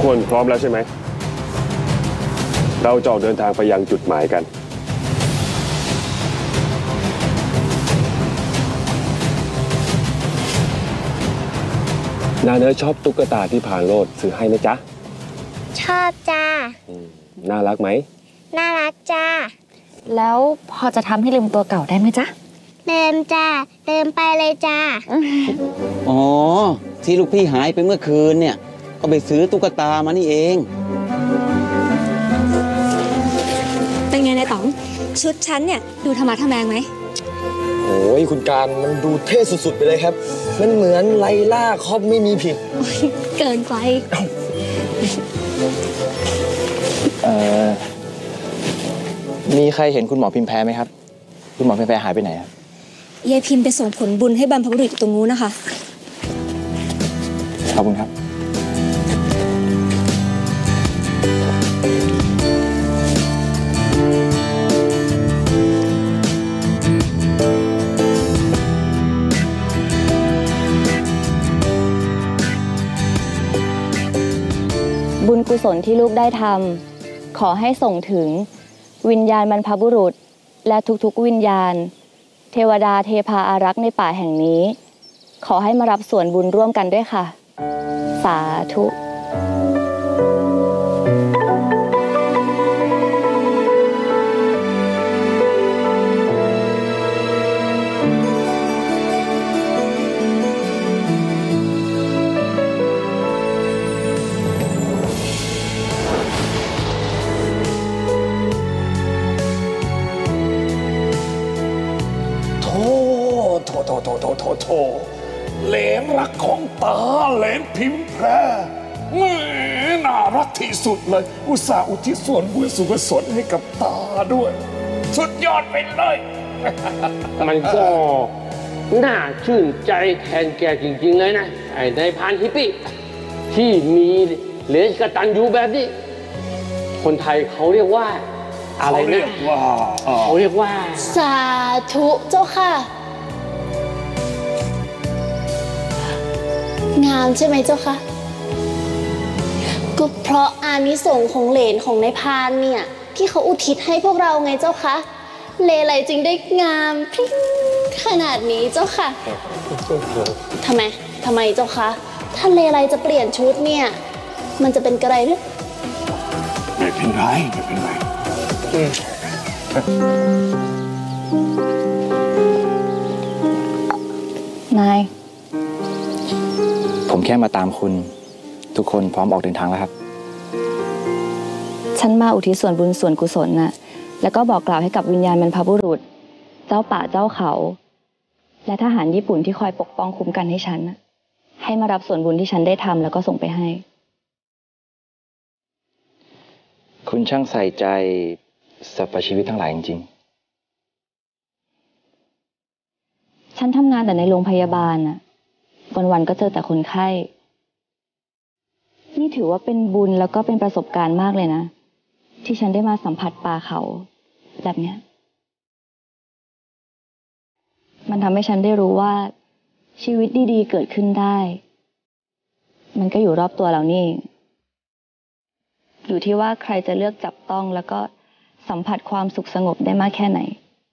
คนพร้อมแล้วใช่ไหมเราจะออกเดินทางไปยังจุดหมายกันนาเนอชอบตุ๊กตาที่ผ่านโลดซื้อให้ไหมจ๊ะชอบจ้าน่ารักไหมน่ารักจ้าแล้วพอจะทำให้ลืมตัวเก่าได้ไหมจ๊ะลืมจ้าลืมไปเลยจ้าอ๋อที่ลูกพี่หายไปเมื่อคืนเนี่ยก็ไปซื้อตุ๊กตามานี่เองเป็นไงนายต๋องชุดฉันเนี่ยดูธรรมะทะแมงไหมโอ้ยคุณการมันดูเท่สุดๆไปเลยครับมันเหมือนไลล่าครอบไม่มีผิดเกินไปมีใครเห็นคุณหมอพิมแพ้ไหมครับคุณหมอพิมแพ้หายไปไหนครับยายพิมไปส่งผลบุญให้บรรพบุรุษตรงนู้นนะคะขอบคุณครับบุญกุศลที่ลูกได้ทำขอให้ส่งถึงวิญญาณบรรพบุรุษและทุกๆวิญญาณเทวดาเทพาอารักษ์ในป่าแห่งนี้ขอให้มารับส่วนบุญร่วมกันด้วยค่ะสาธุโธ่เหลนรักของตาเหลนพิมพ์แพร่แม่น่ารักที่สุดเลยอุตส่าห์อุทิศส่วนบุญสุขสนให้กับตาด้วยสุดยอดไปเลยมันก็น่าชื่นใจแทนแกจริงๆเลยนะไอ้นายพรานฮิปปี้ที่มีเหรียญกตัญญูแบบนี้คนไทยเขาเรียกว่าอะไรนะเขาเรียกว่าสาธุเจ้าค่ะงามใช่ไหมเจ้าคะก็เพราะอานิสงส์ของเหลนของนายพรานเนี่ยที่เขาอุทิศให้พวกเราไงเจ้าคะเลไลจึงได้งามพริ้งขนาดนี้เจ้าค่ะทำไมเจ้าคะถ้าเลไลจะเปลี่ยนชุดเนี่ยมันจะเป็นกระไรหรือไม่เป็นไรนายผมแค่มาตามคุณทุกคนพร้อมออกเดินทางแล้วครับฉันมาอุทิศส่วนบุญส่วนกุศลน่ะแล้วก็บอกกล่าวให้กับวิญญาณบรรพบุรุษเจ้าป่าเจ้าเขาและทหารญี่ปุ่นที่คอยปกป้องคุ้มกันให้ฉันให้มารับส่วนบุญที่ฉันได้ทำแล้วก็ส่งไปให้คุณช่างใส่ใจสรรพชีวิตทั้งหลายจริงๆฉันทำงานแต่ในโรงพยาบาลน่ะวันๆก็เจอแต่คนไข้นี่ถือว่าเป็นบุญแล้วก็เป็นประสบการณ์มากเลยนะที่ฉันได้มาสัมผัสป่าเขาแบบเนี้ยมันทำให้ฉันได้รู้ว่าชีวิตดีๆเกิดขึ้นได้มันก็อยู่รอบตัวเรานี่อยู่ที่ว่าใครจะเลือกจับต้องแล้วก็สัมผัสความสุขสงบได้มากแค่ไหน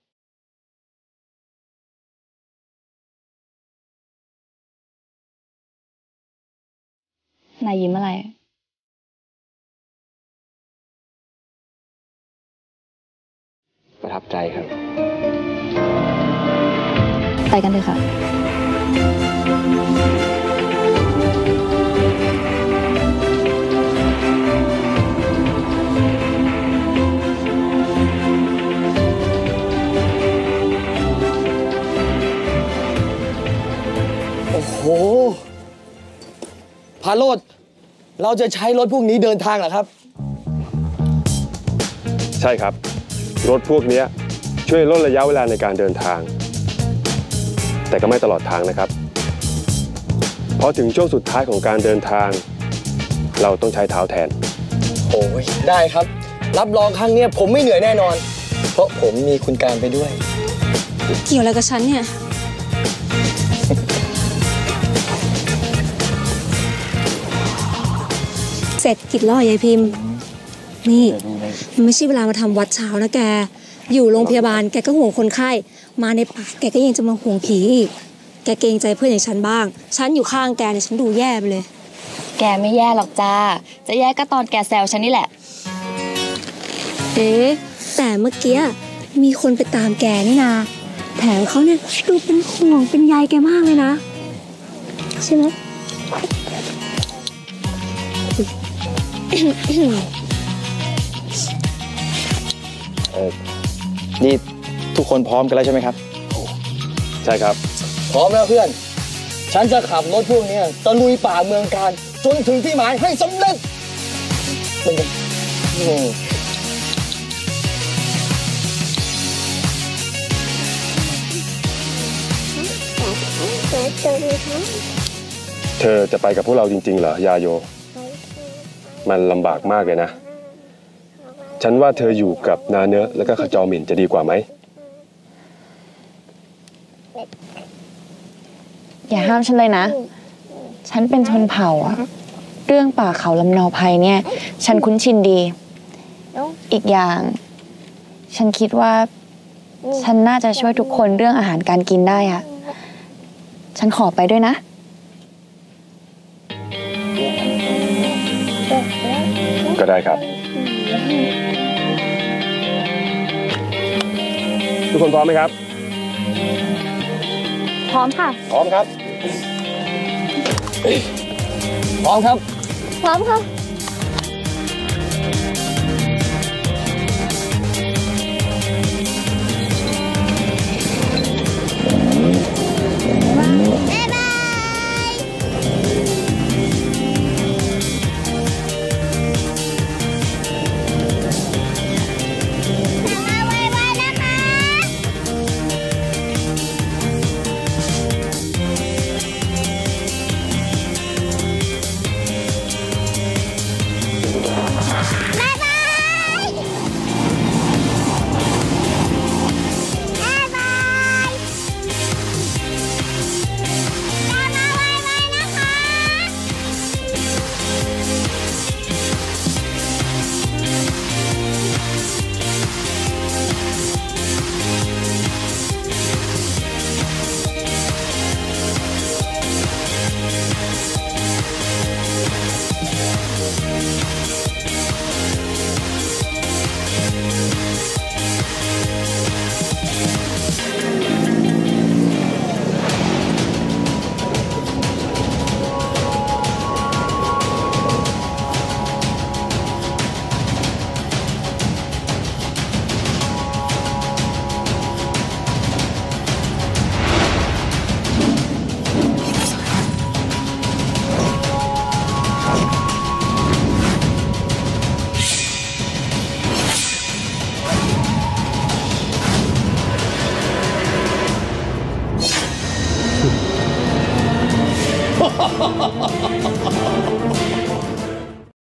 นายยิ้มอะไรประทับใจครับไปกันเลยค่ะโอ้โหพาโรจน์เราจะใช้รถพวกนี้เดินทางเหรอครับใช่ครับรถพวกนี้ช่วยลดระยะเวลาในการเดินทางแต่ก็ไม่ตลอดทางนะครับพอถึงช่วงสุดท้ายของการเดินทางเราต้องใช้เท้าแทนโอ้ยได้ครับรับรองครั้งนี้ผมไม่เหนื่อยแน่นอนเพราะผมมีคุณการไปด้วยเกี่ยวอะไรกับฉันเนี่ยเสร็จกิจแล้วเหรอยายพิมพ์ นี่ มันไม่ใช่เวลามาทำวัดเช้านะแก อยู่โรงพยาบาลแกก็ห่วงคนไข้ มาในป่าแกก็ยังจะมาห่วงผีอีก แกเกรงใจเพื่อนอย่างฉันบ้าง ฉันอยู่ข้างแกเนี่ยฉันดูแย่ไปเลยแกไม่แย่หรอกจ้า จะแย่ก็ตอนแกแซวฉันนี่แหละเอ๊ะแต่เมื่อกี้มีคนไปตามแกนี่นา แถมเขาเนี่ยดูเป็นห่วงเป็นใยแกมากเลยนะ ใช่ไหมนี่ทุกคนพร้อมกันแล้วใช่ไหมครับใช่ครับพร้อมแล้วเพื่อน ฉันจะขับรถพวกนี้ตะลุยป่าเมืองการจนถึงที่หมายให้สำเร็จเป็นไงเธอจะไปกับพวกเราจริงๆเหรอยาโย มันลำบากมากเลยนะ ฉันว่าเธออยู่กับนาเนอะแล้วก็ขจรหมิ่นจะดีกว่าไหมอย่าห้ามฉันเลยนะ ฉันเป็นชนเผ่าอะเรื่องป่าเขาลำเนาภัยเนี่ย ฉันคุ้นชินดี อีกอย่าง ฉันคิดว่า ฉันน่าจะช่วยทุกคนเรื่องอาหารการกินได้อะฉันขอไปด้วยนะก็ได้ครับ ทุกคนพร้อมไหมครับพร้อมค่ะพร้อมครับ พร้อมครับพร้อมค่ะ